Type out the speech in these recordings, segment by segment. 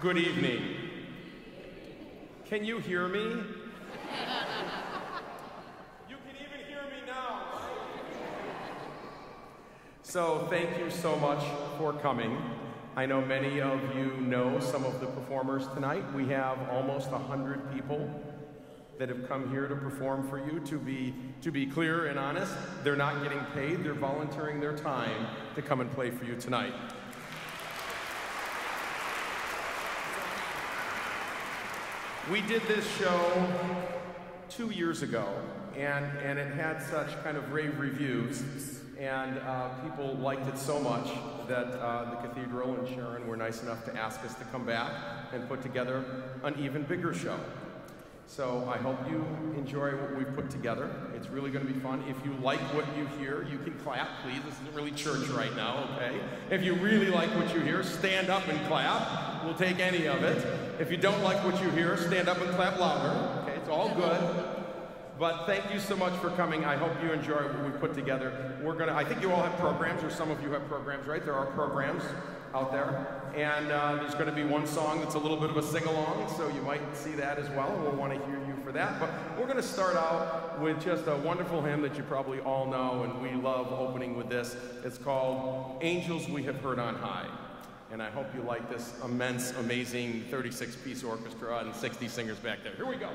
Good evening. Can you hear me? You can even hear me now. So thank you so much for coming. I know many of you know some of the performers tonight. We have almost 100 people that have come here to perform for you. To be clear and honest, they're not getting paid. They're volunteering their time to come and play for you tonight. We did this show 2 years ago, and it had such kind of rave reviews, and people liked it so much that the Cathedral and Sharon were nice enough to ask us to come back and put together an even bigger show. So I hope you enjoy what we've put together. It's really going to be fun. If you like what you hear, you can clap, please. This isn't really church right now, okay? If you really like what you hear, stand up and clap. We'll take any of it. If you don't like what you hear, stand up and clap louder. Okay, it's all good. But thank you so much for coming. I hope you enjoy what we put together. I think you all have programs, or some of you have programs, right? There are programs out there. And there's going to be one song that's a little bit of a sing-along, so you might see that as well. We'll want to hear you for that. But we're going to start out with just a wonderful hymn that you probably all know, and we love opening with this. It's called Angels We Have Heard on High. And I hope you like this immense, amazing 36-piece orchestra and 60 singers back there. Here we go.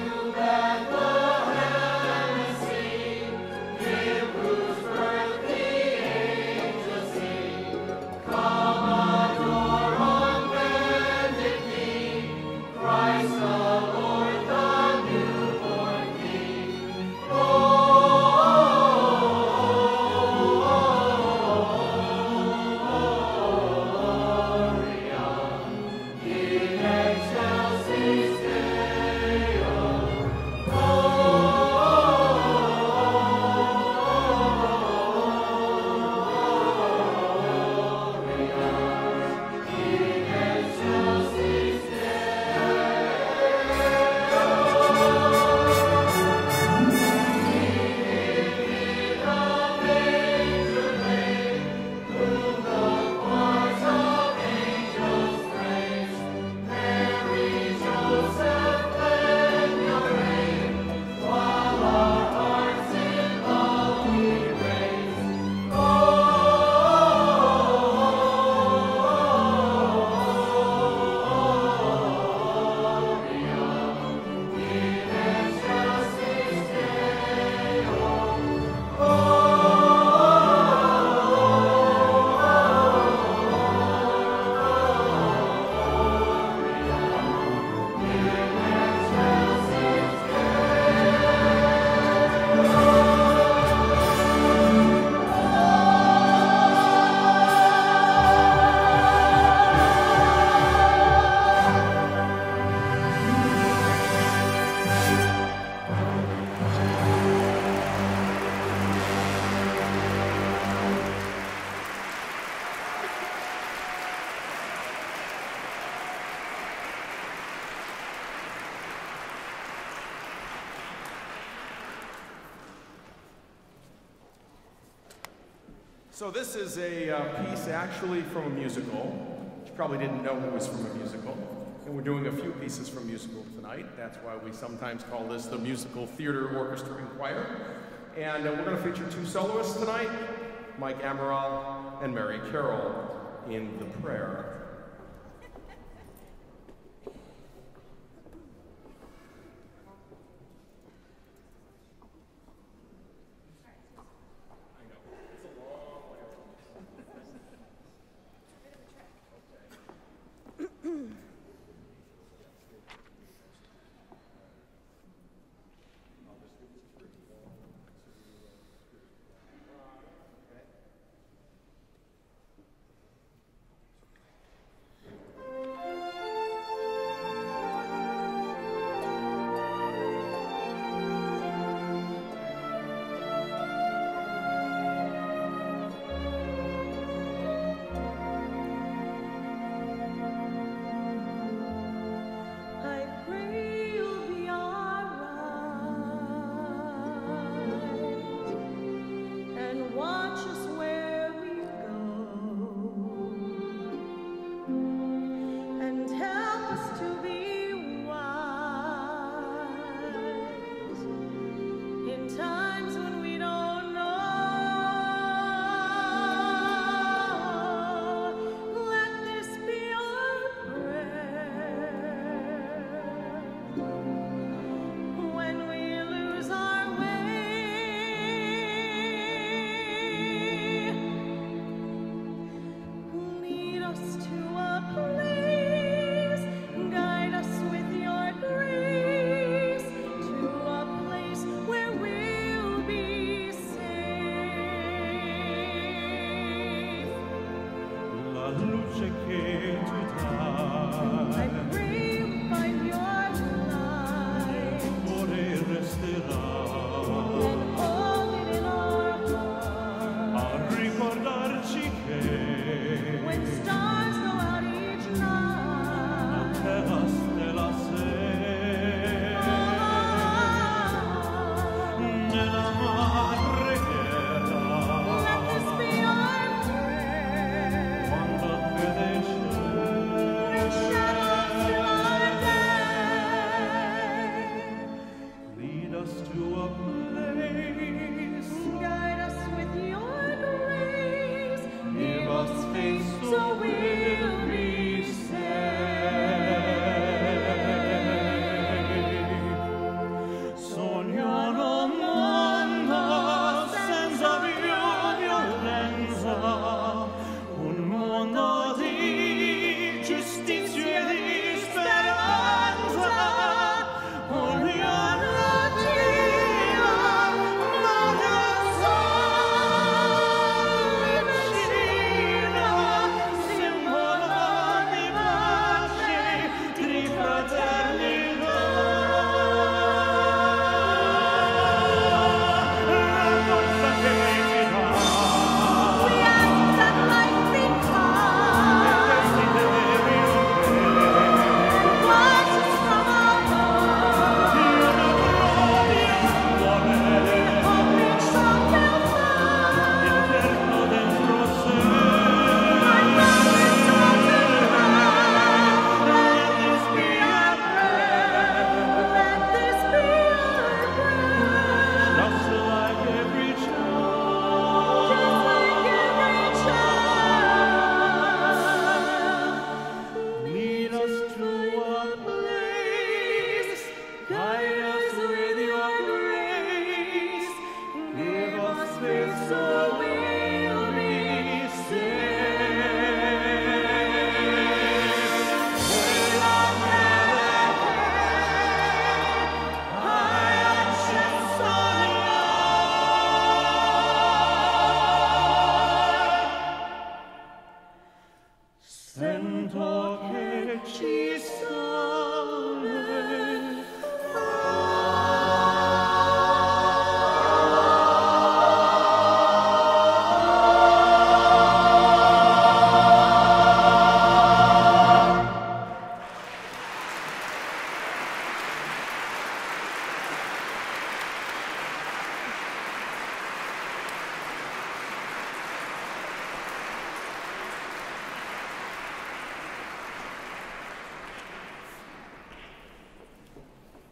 Birthday So this is a piece actually from a musical. You probably didn't know it was from a musical. And we're doing a few pieces from musicals tonight. That's why we sometimes call this the Musical Theater Orchestra and Choir. And we're going to feature two soloists tonight, Mike Amaral and Mary Carroll in The Prayer.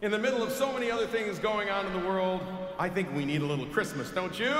in the middle of so many other things going on in the world, I think we need a little Christmas, don't you?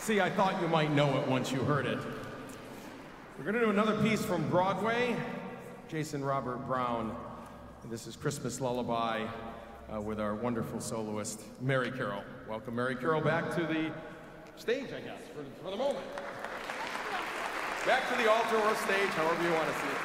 See, I thought you might know it once you heard it. We're going to do another piece from Broadway, Jason Robert Brown. And this is Christmas Lullaby with our wonderful soloist, Mary Carroll. Welcome Mary Carroll back to the stage, I guess, for the moment. Back to the altar or stage, however you want to see it.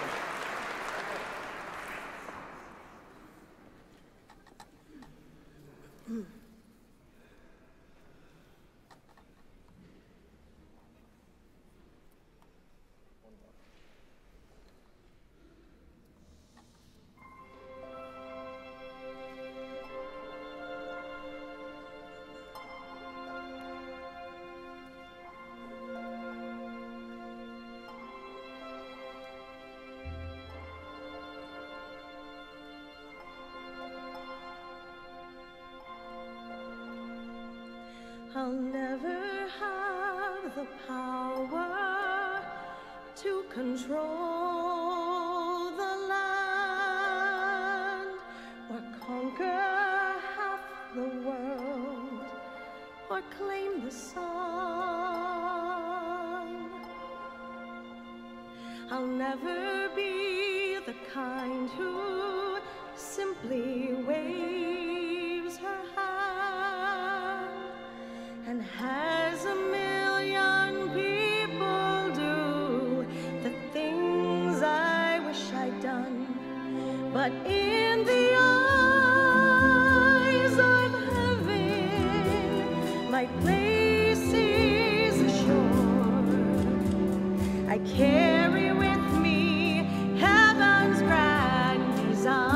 I'll never have the power to control the land or conquer half the world or claim the sun. I'll never be the kind who simply waves her hand and has a million people do the things I wish I'd done. But in the eyes of heaven, my place is assured. I carry with me heaven's grand design.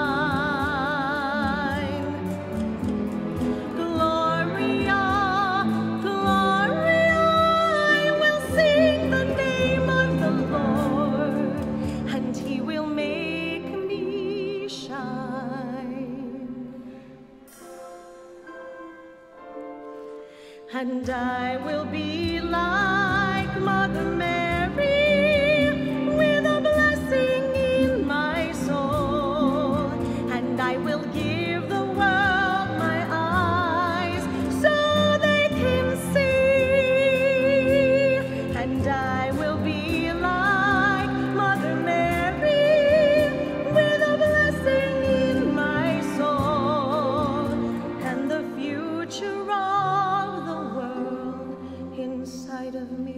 And I will be like Mother Mary, with a blessing in my soul. And I will give the world my eyes so they can see. And I will be like Mother Mary, with a blessing in my soul. And the future inside of me.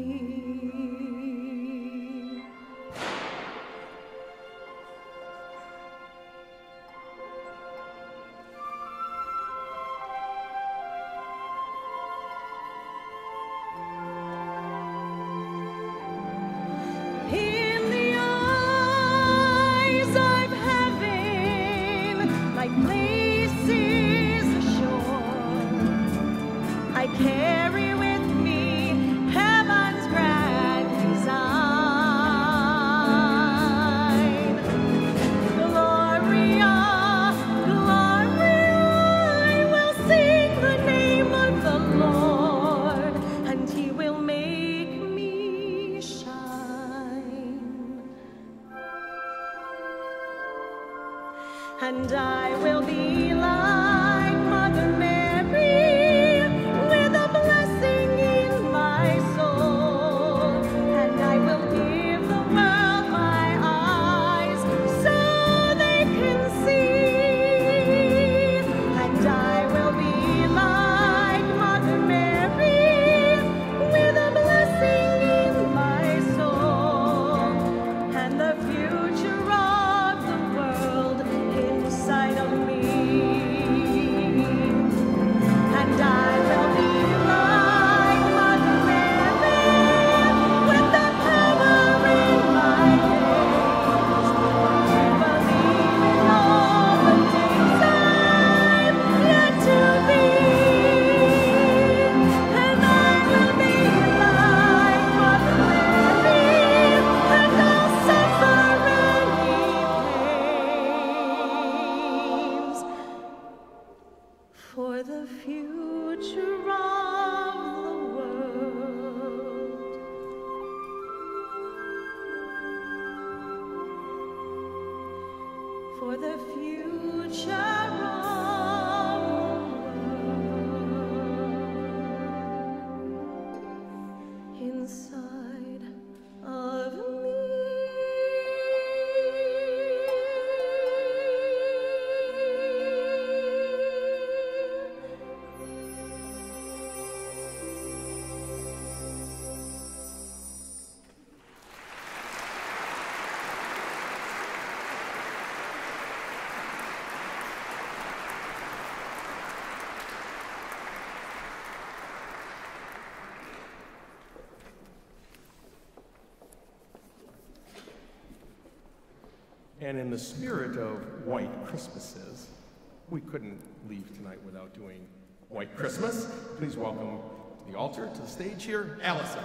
In the eyes of heaven, my place is assured. I carry with me heaven's grand design. Gloria, Gloria, I will sing the name of the Lord, and He will make me shine. And I will be like Mother Mary, with a blessing in my soul. And I will give the world my eyes so they can see. And I will be like Mother Mary, with a blessing in my soul. And the future of the world inside of me. And I will be like Mother Mary, with the power in my hands, to believe in all the things I've yet to be. And I will be like Mother Mary, and I'll suffer any pains for the future of the world. For the future of the world. And in the spirit of white Christmases, we couldn't leave tonight without doing White Christmas. Please welcome to the altar, to the stage here, Allison.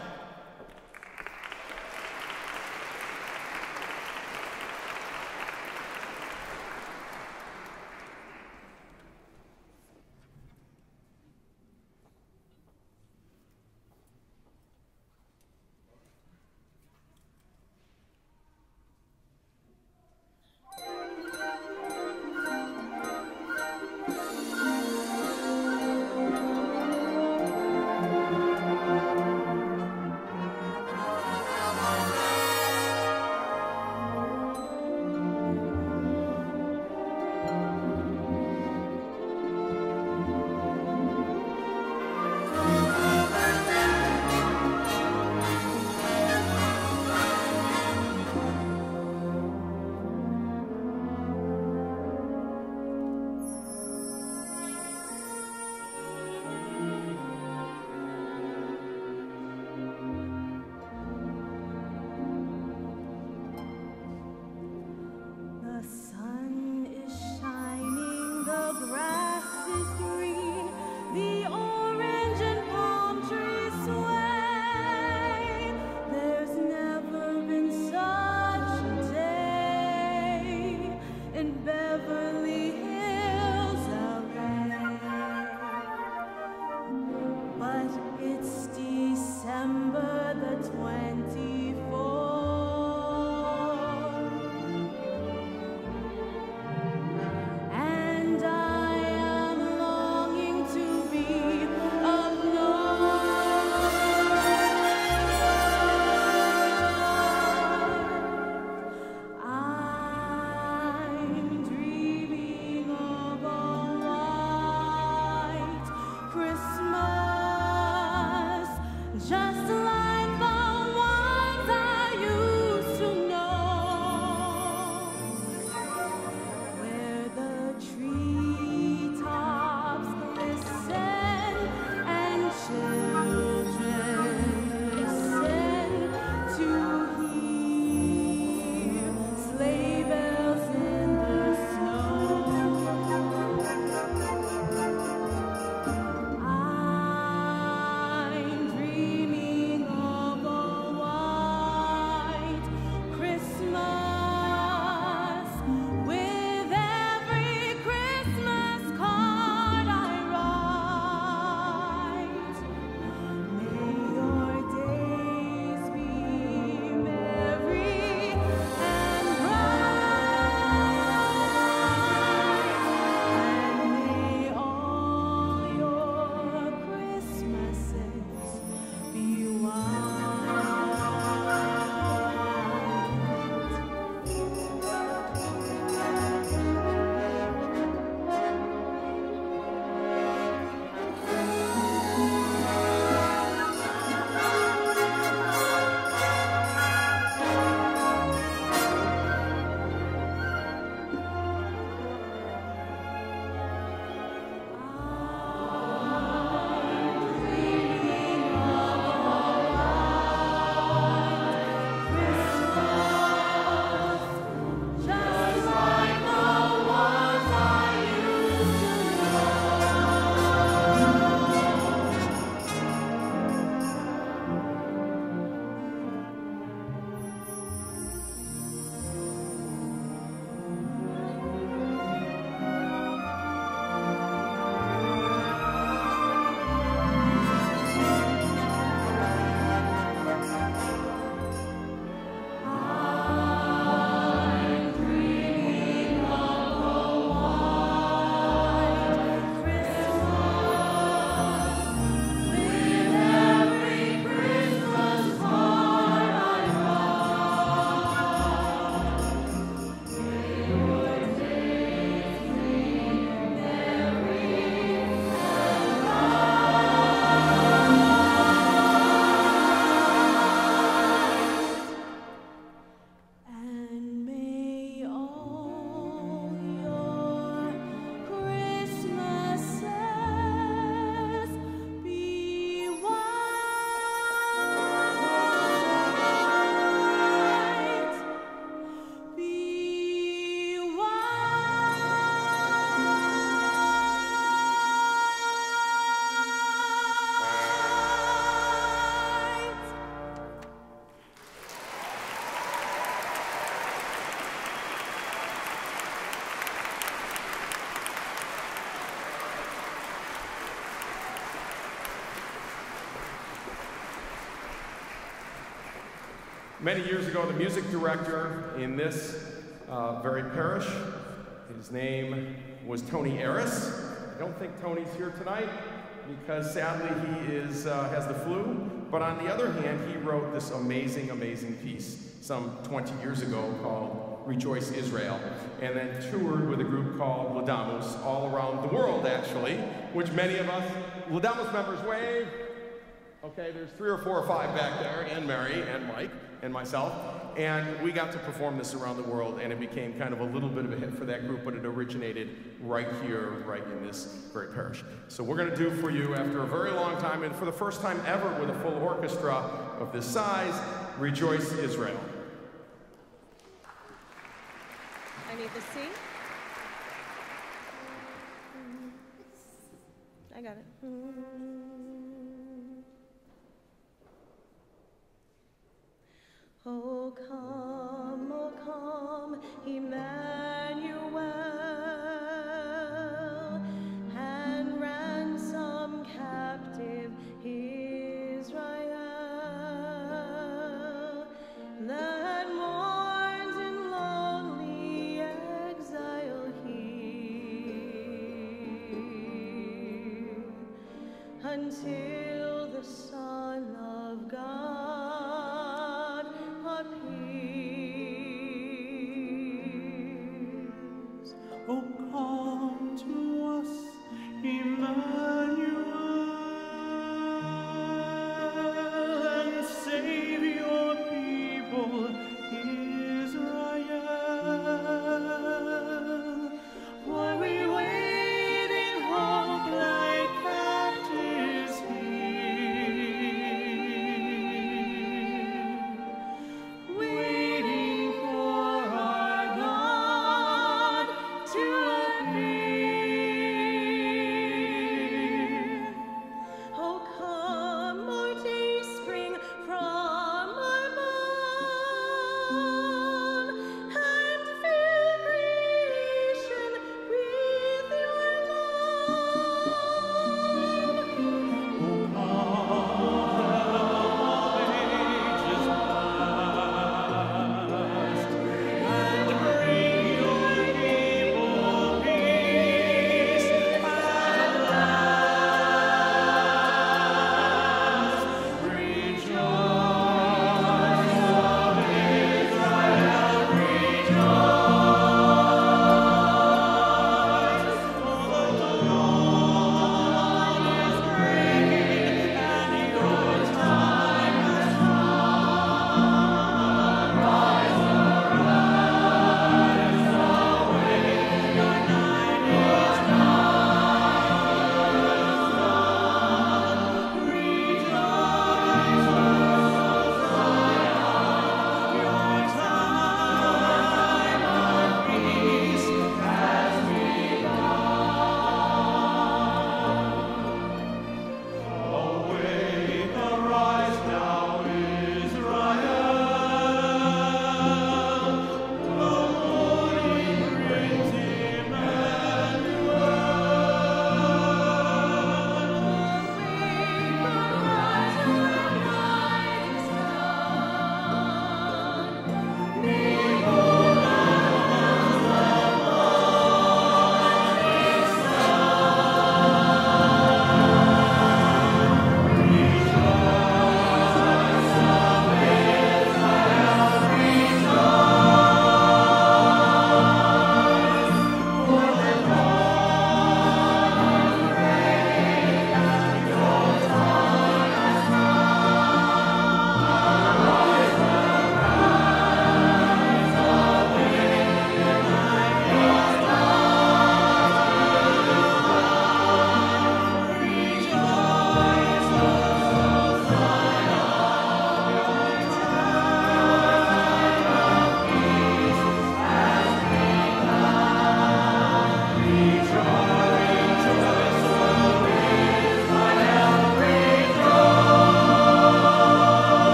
Many years ago, the music director in this very parish, his name was Tony Aris. I don't think Tony's here tonight because sadly he is has the flu. But on the other hand, he wrote this amazing, amazing piece some 20 years ago called Rejoice Israel, and then toured with a group called Ladamus all around the world, actually, which many of us, Ladamus members, wave. Okay, there's 3 or 4 or 5 back there, and Mary, and Mike, and myself, and we got to perform this around the world, and it became kind of a little bit of a hit for that group, but it originated right here, right in this very parish. So we're going to do for you, after a very long time, and for the first time ever with a full orchestra of this size, Rejoice Israel. I need the C. I got it. Oh come, Emmanuel, and ransom captive Israel that mourns in lonely exile here, until the Son of God appears. Oh, come to us, Emmanuel, and save your people, Israel. For we wait in hope like captives here.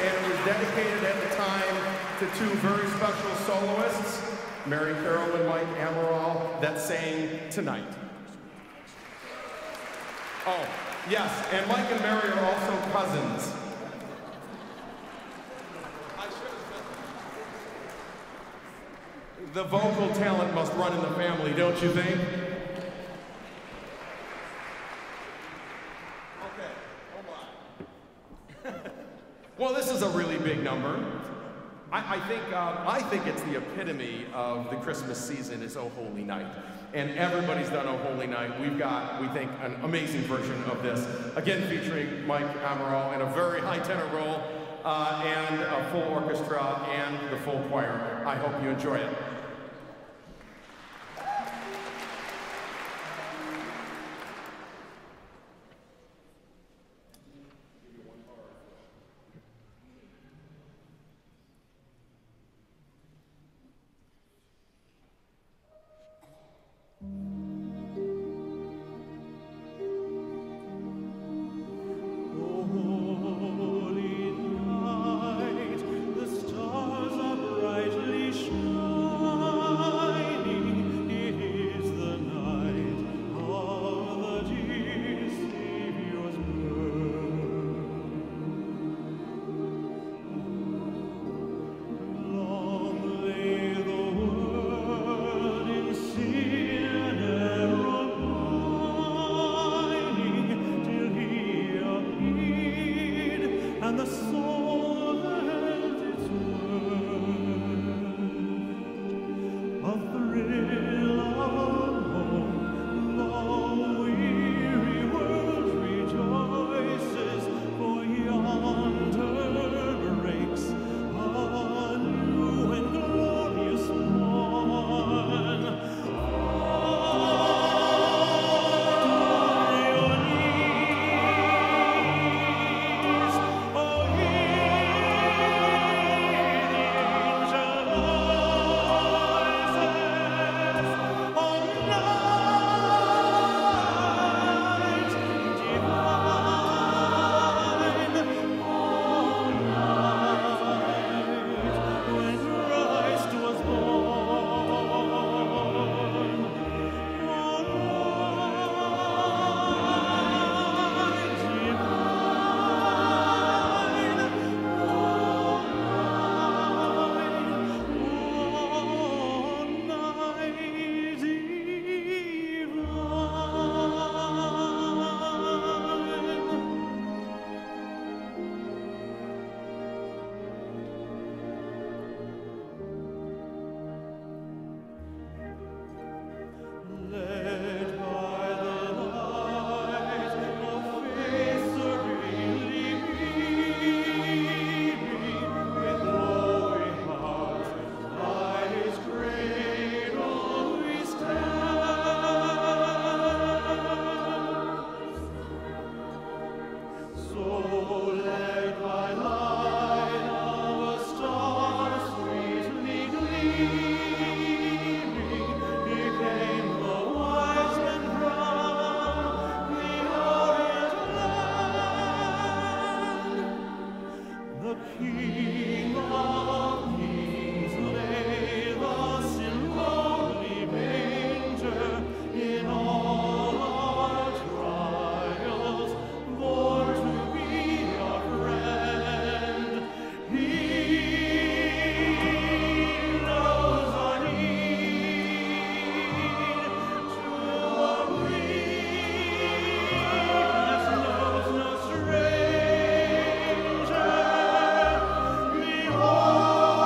and it was dedicated at the time to two very special soloists, Mary Carroll and Mike Amaral, that sang tonight. Oh, yes, and Mike and Mary are also cousins. The vocal talent must run in the family, don't you think? Okay, hold on. Well, this is a really big number. I think it's the epitome of the Christmas season is O Holy Night. And everybody's done O Holy Night. We've got, we think, an amazing version of this. Again, featuring Mike Amaral in a very high tenor role, and a full orchestra and the full choir. I hope you enjoy it. Oh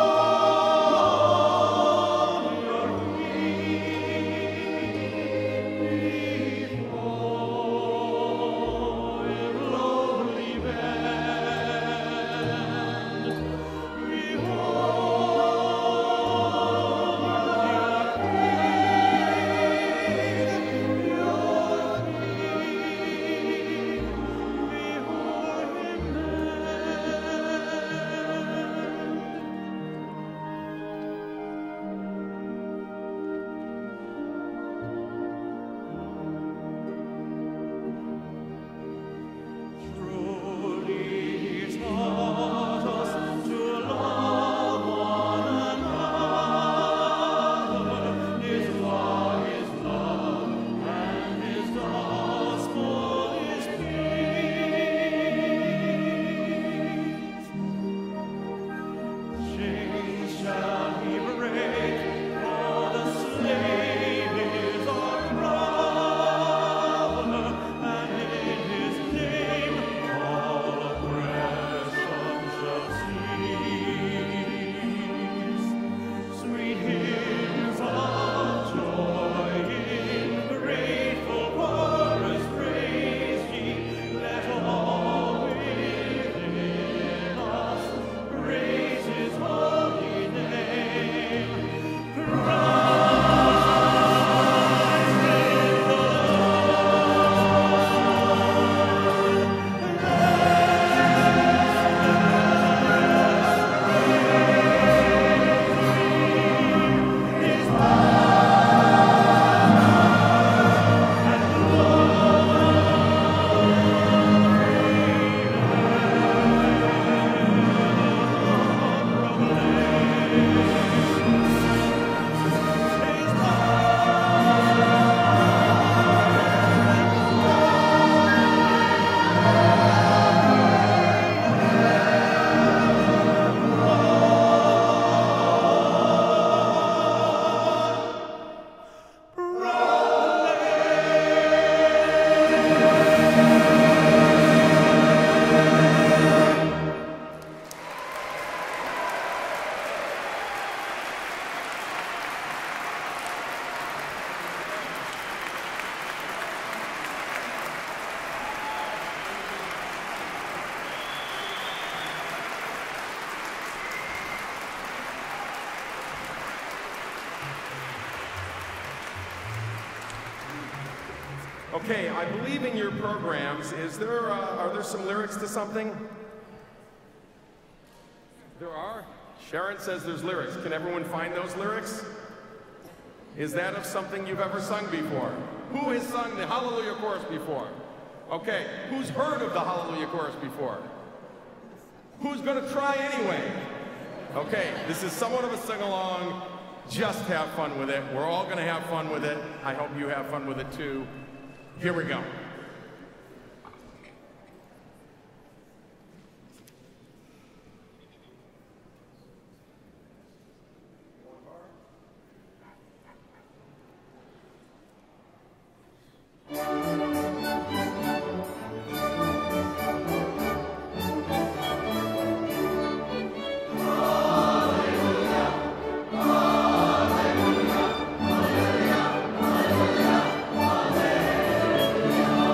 Okay, I believe in your programs, are there some lyrics to something? There are? Sharon says there's lyrics. Can everyone find those lyrics? Is that of something you've ever sung before? Who has sung the Hallelujah Chorus before? Okay, who's heard of the Hallelujah Chorus before? Who's gonna try anyway? Okay, this is somewhat of a sing-along. Just have fun with it. We're all gonna have fun with it. I hope you have fun with it too. Here we go. Hallelujah,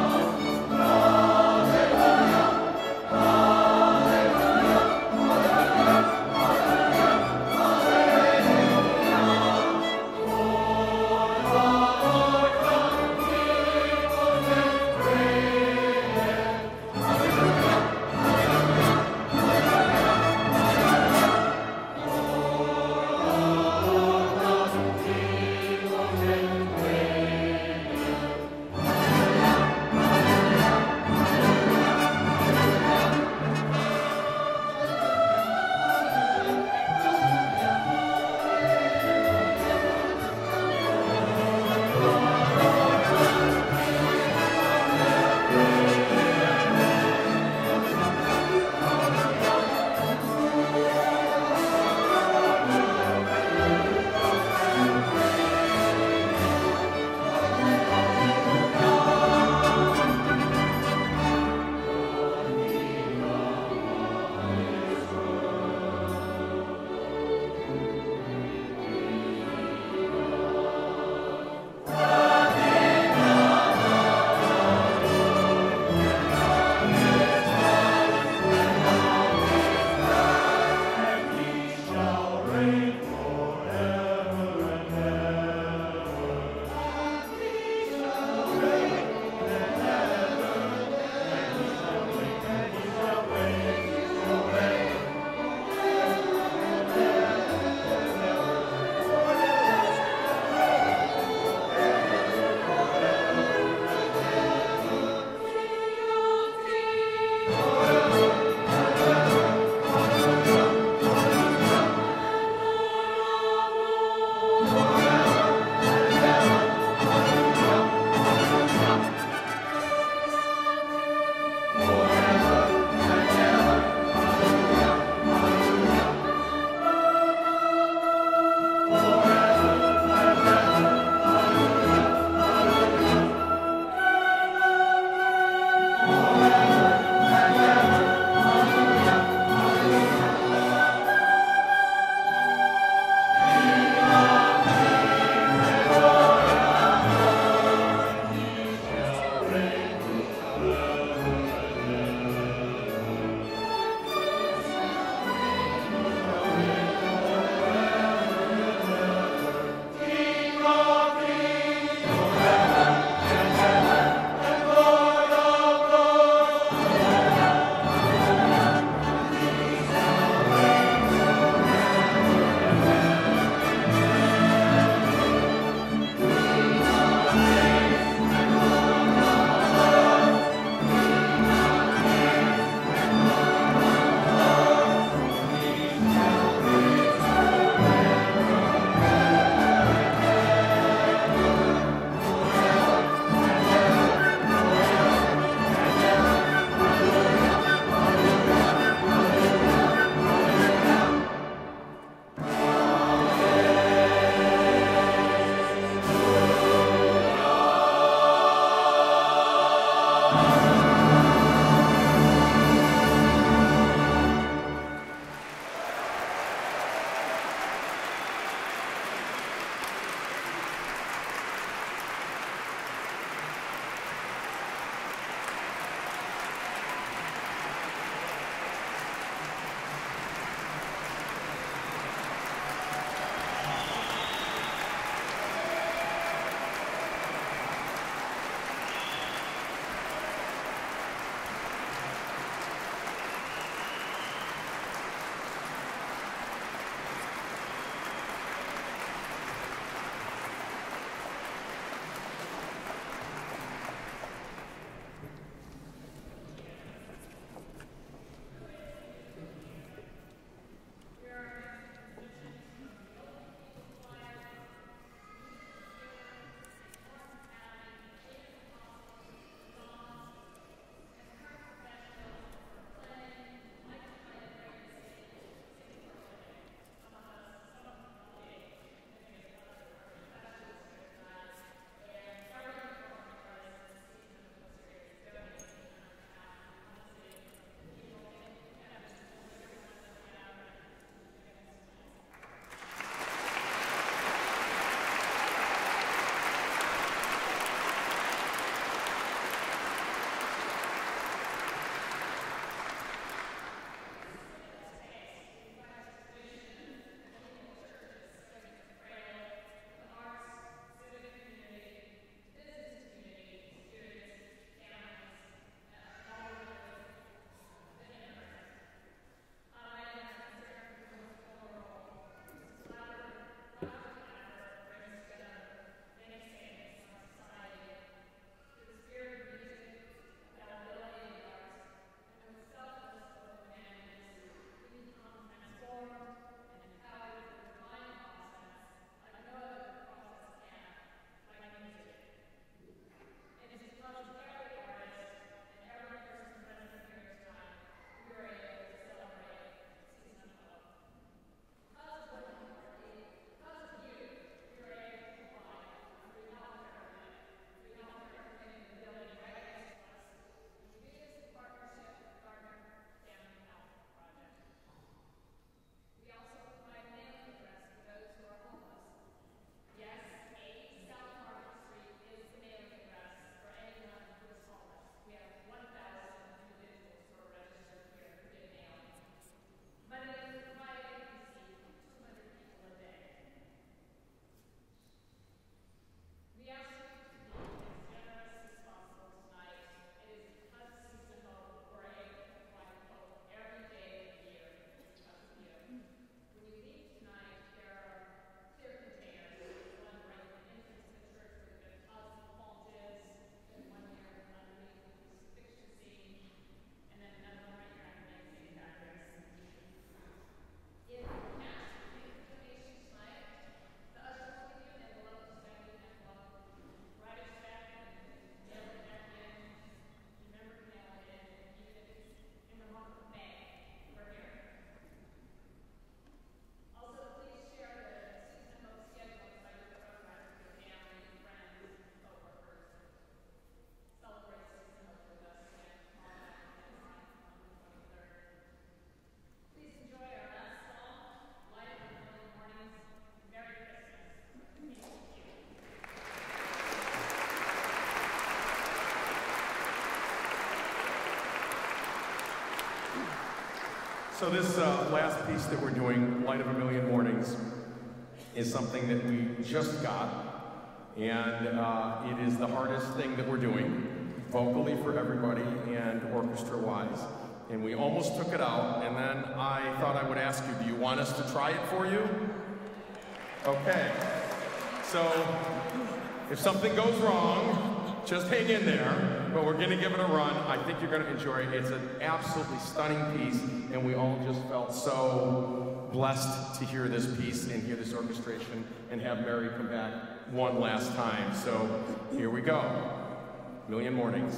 So this last piece that we're doing, Light of a Million Mornings, is something that we just got, and it is the hardest thing that we're doing, vocally for everybody and orchestra-wise. And we almost took it out, and then I thought I would ask you, do you want us to try it for you? Okay. So, if something goes wrong, just hang in there, but we're gonna give it a run. I think you're gonna enjoy it. It's an absolutely stunning piece, and we all just felt so blessed to hear this piece and hear this orchestration and have Mary come back one last time. So, here we go. Million Mornings.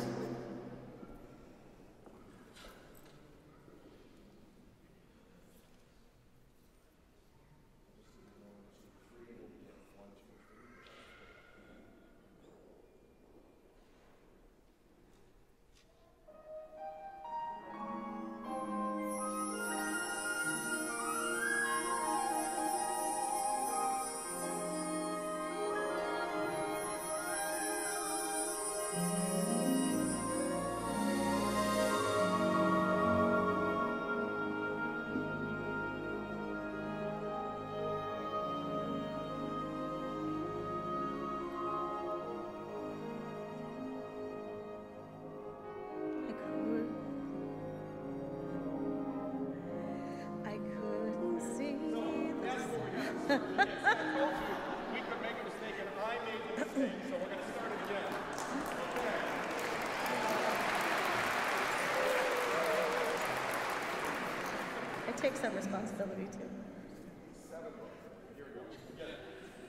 We could make a mistake, and I made the mistake, so we're going to start it again. I take some responsibility too. Here we go. Get it.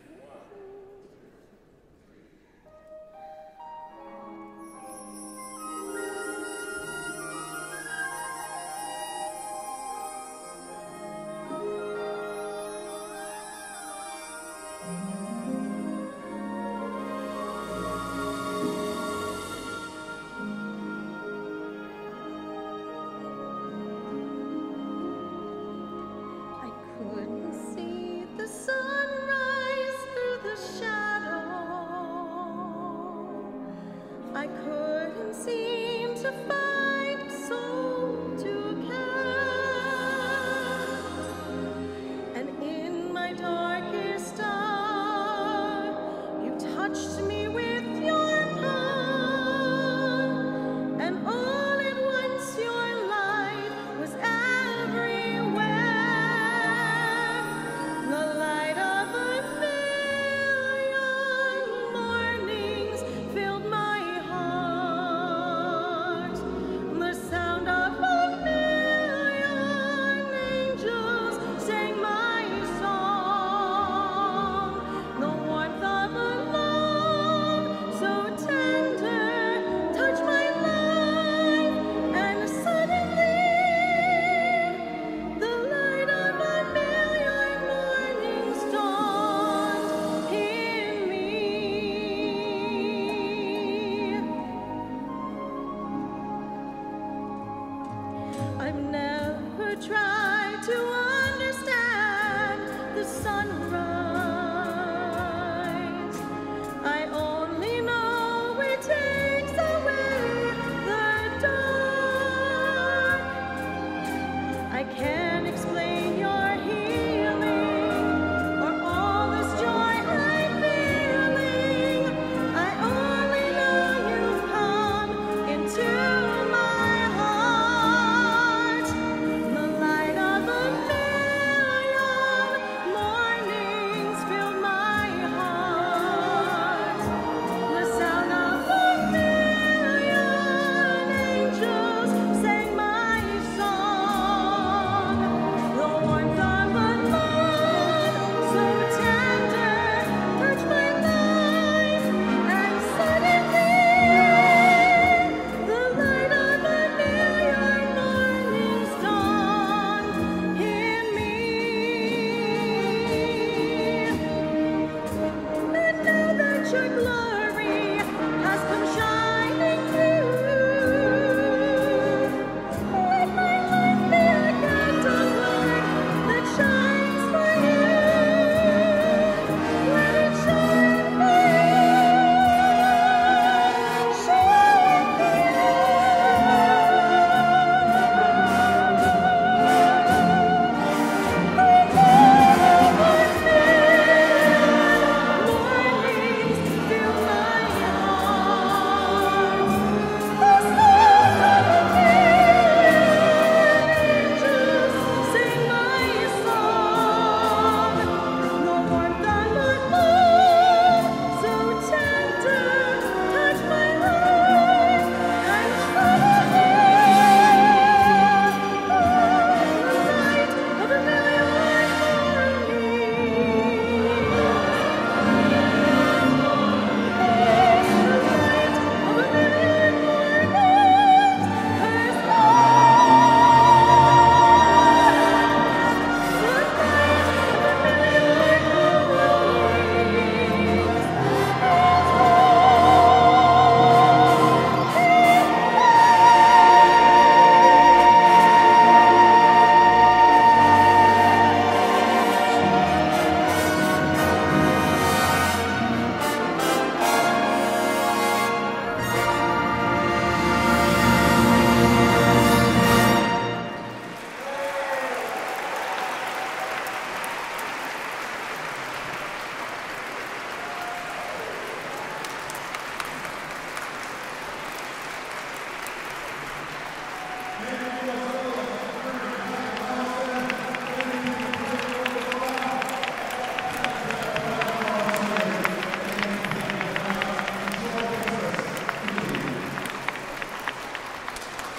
I couldn't seem to find a soul to care, and in my darkest hour, you touched me with your power, and all at once your light was everywhere, the light of a million mornings filled my I've never tried to understand the sun.